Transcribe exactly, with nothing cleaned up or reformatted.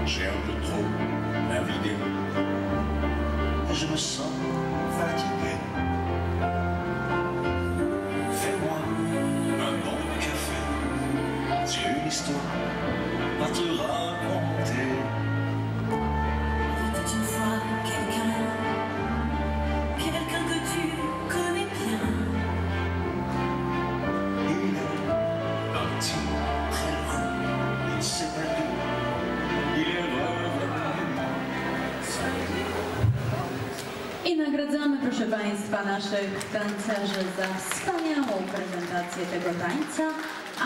J'ai un peu trop la vidéo et je me sens fatigué. Fais-moi un bon café, j'ai une histoire à te raconter. Il était une fois quelqu'un, quelqu'un que tu connais bien. Il est parti très loin, il s'est perdu, il est revenu. I nagradzamy, proszę Państwa, naszych tancerzy za wspaniałą prezentację tego tańca.